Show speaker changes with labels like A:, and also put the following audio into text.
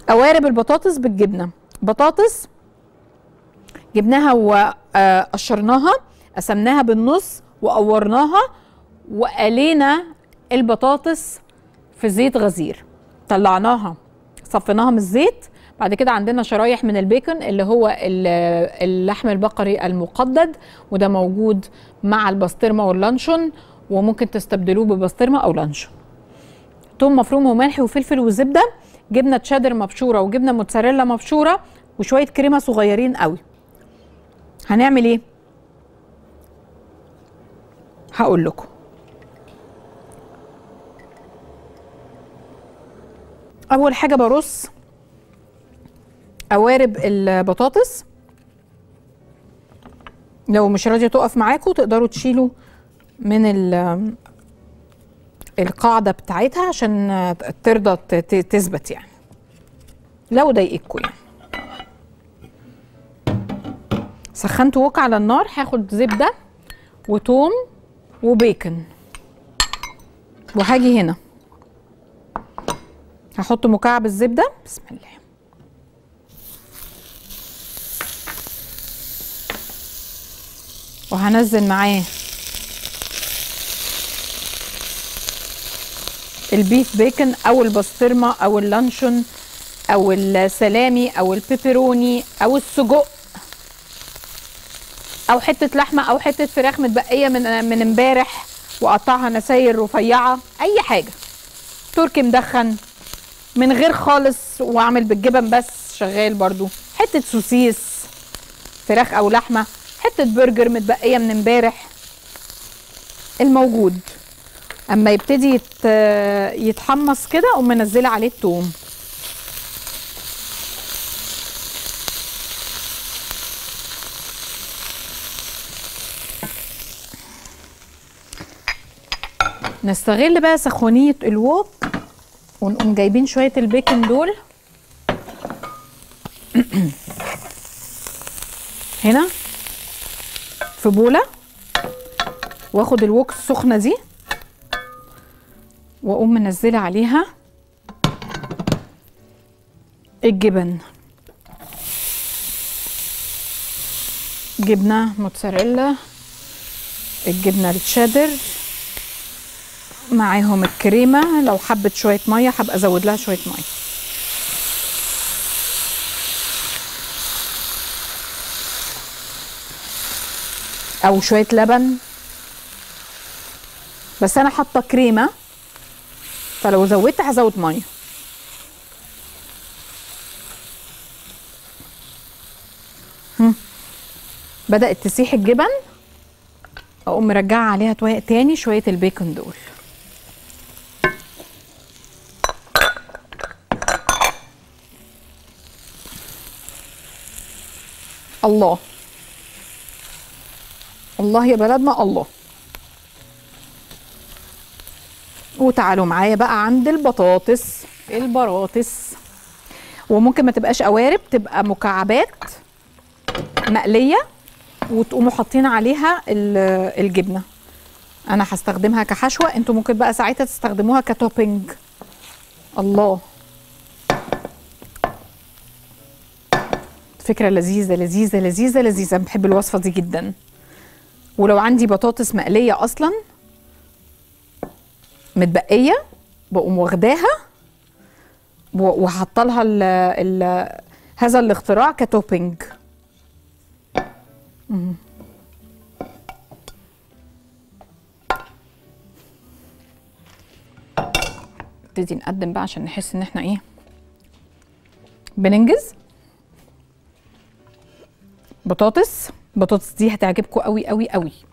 A: قوارب البطاطس بالجبنه. بطاطس جبناها وقشرناها، قسمناها بالنص وقورناها وقلينا البطاطس في زيت غزير، طلعناها صفيناها من الزيت. بعد كده عندنا شرايح من البيكون اللي هو اللحم البقري المقدد، وده موجود مع البسطرمه واللانشون، وممكن تستبدلوه ببسطرمه او لانشون. توم مفروم وملح وفلفل وزبده، جبنه تشيدر مبشوره وجبنه موتزاريلا مبشوره، وشويه كريمه صغيرين قوي. هنعمل ايه؟ هقول لكم. اول حاجه برص قوارب البطاطس. لو مش راضيه تقف معاكم تقدروا تشيلوا من القاعده بتاعتها عشان ترضى تثبت يعني، لو ضايقتكم يعني. سخنت وok على النار، هاخد زبده وتوم وبيكن، وهاجي هنا هحط مكعب الزبده. بسم الله. وهنزل معاه البيف بيكن او البسطرمه او اللانشون او السلامي او البيبروني او السجق او حته لحمه او حته فراخ متبقيه من امبارح واقطعها نساير رفيعه، اي حاجه. تركي مدخن من غير خالص واعمل بالجبن بس شغال برضو. حته سوسيس فراخ او لحمه، حته برجر متبقيه من امبارح، الموجود. اما يبتدي يتحمص كده اقوم منزله عليه الثوم. نستغل بقى سخونيه الوok ونقوم جايبين شويه البيكن دول هنا في بوله، واخد الوok السخنه دي واقوم منزله عليها الجبن. جبنه موتزاريلا، الجبنه التشيدر، معاهم الكريمه. لو حبت شويه ميه هبقى ازود لها شويه ميه. او شويه لبن، بس انا حاطه كريمه فلو زودت هزود ميه. بدأت تسيح الجبن، اقوم مرجعه عليها تاني شويه البيكون دول. الله الله يا بلدنا الله. وتعالوا معايا بقى عند البطاطس. وممكن ما تبقاش قوارب، تبقى مكعبات مقليه وتقوموا حاطين عليها الجبنه. انا هستخدمها كحشوه، انتوا ممكن بقى ساعتها تستخدموها كتوبينج. الله، فكره لذيذه لذيذه لذيذه لذيذه. بحب الوصفه دي جدا. ولو عندي بطاطس مقليه اصلا متبقيه بقوم واخداها وحاطه لها هذا الاختراع كتوبينج. نبتدي نقدم بقى عشان نحس ان احنا ايه بننجز. بطاطس دي هتعجبكم قوي قوي قوي.